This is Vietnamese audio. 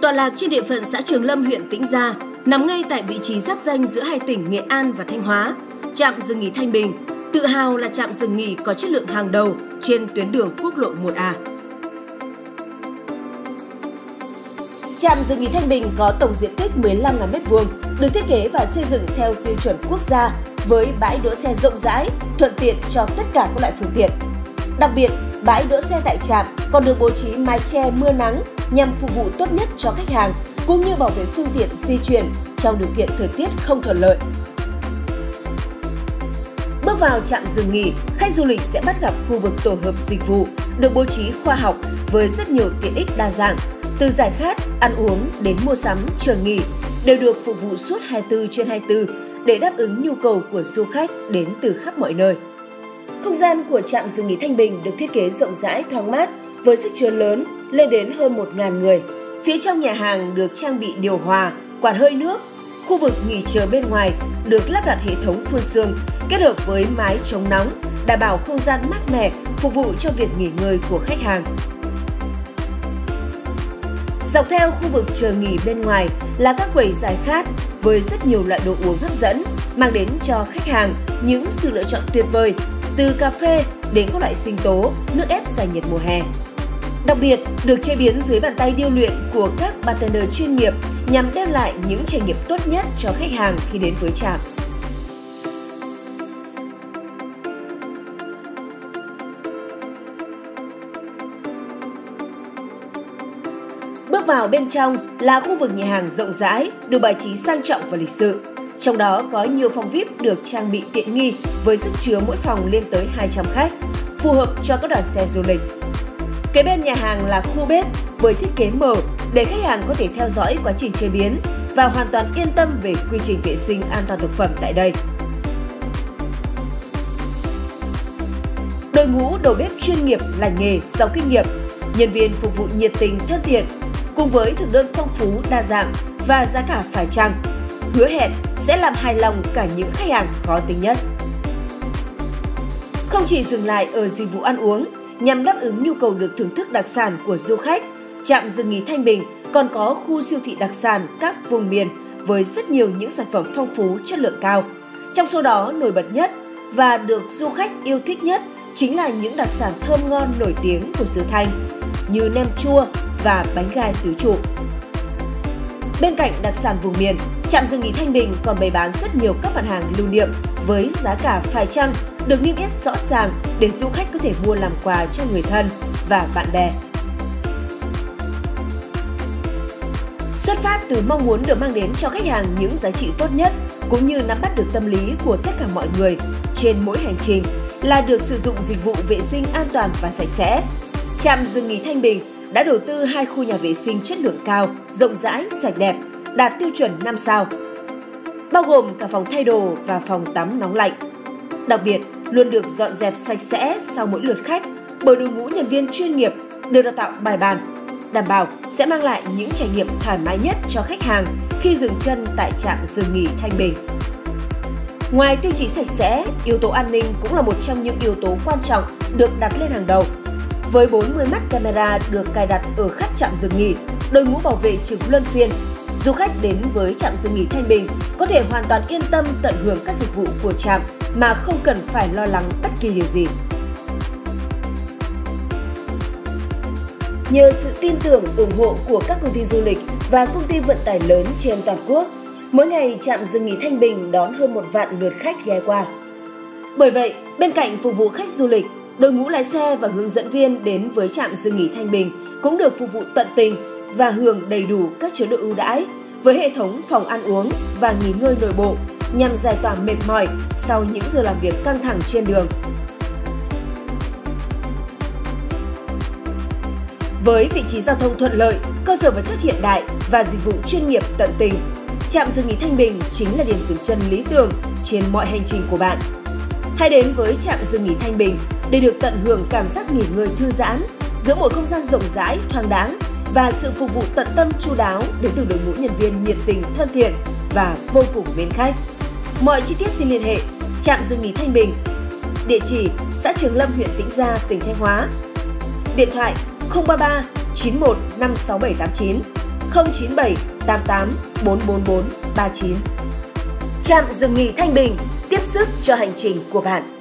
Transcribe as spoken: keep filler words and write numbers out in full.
Tọa lạc trên địa phận xã Trường Lâm, huyện Tĩnh Gia, nằm ngay tại vị trí giáp ranh giữa hai tỉnh Nghệ An và Thanh Hóa, trạm dừng nghỉ Thanh Bình tự hào là trạm dừng nghỉ có chất lượng hàng đầu trên tuyến đường quốc lộ một A. Trạm dừng nghỉ Thanh Bình có tổng diện tích mười lăm nghìn mét vuông, được thiết kế và xây dựng theo tiêu chuẩn quốc gia với bãi đỗ xe rộng rãi, thuận tiện cho tất cả các loại phương tiện. Đặc biệt, bãi đỗ xe tại trạm còn được bố trí mái che mưa nắng nhằm phục vụ tốt nhất cho khách hàng cũng như bảo vệ phương tiện di chuyển trong điều kiện thời tiết không thuận lợi. Bước vào trạm dừng nghỉ, khách du lịch sẽ bắt gặp khu vực tổ hợp dịch vụ được bố trí khoa học với rất nhiều tiện ích đa dạng, từ giải khát, ăn uống đến mua sắm, chờ nghỉ đều được phục vụ suốt hai mươi tư trên hai mươi tư để đáp ứng nhu cầu của du khách đến từ khắp mọi nơi. Không gian của trạm dừng nghỉ Thanh Bình được thiết kế rộng rãi, thoáng mát với sức chứa lớn lên đến hơn một nghìn người. Phía trong nhà hàng được trang bị điều hòa, quạt hơi nước. Khu vực nghỉ chờ bên ngoài được lắp đặt hệ thống phun sương kết hợp với mái chống nóng, đảm bảo không gian mát mẻ phục vụ cho việc nghỉ ngơi của khách hàng. Dọc theo khu vực chờ nghỉ bên ngoài là các quầy giải khát với rất nhiều loại đồ uống hấp dẫn, mang đến cho khách hàng những sự lựa chọn tuyệt vời, từ cà phê đến các loại sinh tố, nước ép giải nhiệt mùa hè. Đặc biệt, được chế biến dưới bàn tay điêu luyện của các bartender chuyên nghiệp nhằm đem lại những trải nghiệm tốt nhất cho khách hàng khi đến với trạm. Bước vào bên trong là khu vực nhà hàng rộng rãi, được bài trí sang trọng và lịch sự. Trong đó có nhiều phòng vi ai pi được trang bị tiện nghi với sức chứa mỗi phòng lên tới hai trăm khách, phù hợp cho các đoàn xe du lịch. Kế bên nhà hàng là khu bếp với thiết kế mở để khách hàng có thể theo dõi quá trình chế biến và hoàn toàn yên tâm về quy trình vệ sinh an toàn thực phẩm tại đây. Đội ngũ đầu bếp chuyên nghiệp, lành nghề, giàu kinh nghiệm, nhân viên phục vụ nhiệt tình, thân thiện, cùng với thực đơn phong phú, đa dạng và giá cả phải chăng, hứa hẹn sẽ làm hài lòng cả những khách hàng khó tính nhất. Không chỉ dừng lại ở dịch vụ ăn uống, nhằm đáp ứng nhu cầu được thưởng thức đặc sản của du khách, trạm dừng nghỉ Thanh Bình còn có khu siêu thị đặc sản các vùng miền với rất nhiều những sản phẩm phong phú, chất lượng cao. Trong số đó nổi bật nhất và được du khách yêu thích nhất chính là những đặc sản thơm ngon nổi tiếng của xứ Thanh như nem chua và bánh gai tứ trụ. Bên cạnh đặc sản vùng miền, trạm dừng nghỉ Thanh Bình còn bày bán rất nhiều các mặt hàng lưu niệm với giá cả phải chăng được niêm yết rõ ràng để du khách có thể mua làm quà cho người thân và bạn bè. Xuất phát từ mong muốn được mang đến cho khách hàng những giá trị tốt nhất cũng như nắm bắt được tâm lý của tất cả mọi người trên mỗi hành trình là được sử dụng dịch vụ vệ sinh an toàn và sạch sẽ. Trạm dừng nghỉ Thanh Bình đã đầu tư hai khu nhà vệ sinh chất lượng cao, rộng rãi, sạch đẹp, đạt tiêu chuẩn năm sao, bao gồm cả phòng thay đồ và phòng tắm nóng lạnh. Đặc biệt, luôn được dọn dẹp sạch sẽ sau mỗi lượt khách bởi đội ngũ nhân viên chuyên nghiệp được đào tạo bài bản, đảm bảo sẽ mang lại những trải nghiệm thoải mái nhất cho khách hàng khi dừng chân tại trạm dừng nghỉ Thanh Bình. Ngoài tiêu chí sạch sẽ, yếu tố an ninh cũng là một trong những yếu tố quan trọng được đặt lên hàng đầu. Với bốn mươi mắt camera được cài đặt ở khắp trạm dừng nghỉ, đội ngũ bảo vệ trực luân phiên, du khách đến với trạm dừng nghỉ Thanh Bình có thể hoàn toàn yên tâm tận hưởng các dịch vụ của trạm mà không cần phải lo lắng bất kỳ điều gì. Nhờ sự tin tưởng, ủng hộ của các công ty du lịch và công ty vận tải lớn trên toàn quốc, mỗi ngày trạm dừng nghỉ Thanh Bình đón hơn một vạn lượt khách ghé qua. Bởi vậy, bên cạnh phục vụ khách du lịch, đội ngũ lái xe và hướng dẫn viên đến với trạm dừng nghỉ Thanh Bình cũng được phục vụ tận tình và hưởng đầy đủ các chế độ ưu đãi với hệ thống phòng ăn uống và nghỉ ngơi nội bộ nhằm giải tỏa mệt mỏi sau những giờ làm việc căng thẳng trên đường. Với vị trí giao thông thuận lợi, cơ sở vật chất hiện đại và dịch vụ chuyên nghiệp tận tình, trạm dừng nghỉ Thanh Bình chính là điểm dừng chân lý tưởng trên mọi hành trình của bạn. Hãy đến với trạm dừng nghỉ Thanh Bình để được tận hưởng cảm giác nghỉ ngơi thư giãn giữa một không gian rộng rãi, thoáng đáng và sự phục vụ tận tâm chu đáo đến từ đội ngũ nhân viên nhiệt tình, thân thiện và vô cùng mến khách. Mọi chi tiết xin liên hệ trạm dừng nghỉ Thanh Bình, địa chỉ xã Trường Lâm, huyện Tĩnh Gia, tỉnh Thanh Hóa. Điện thoại không ba ba chín một năm sáu bảy tám chín không chín bảy tám tám bốn bốn bốn ba chín. Trạm dừng nghỉ Thanh Bình tiếp sức cho hành trình của bạn.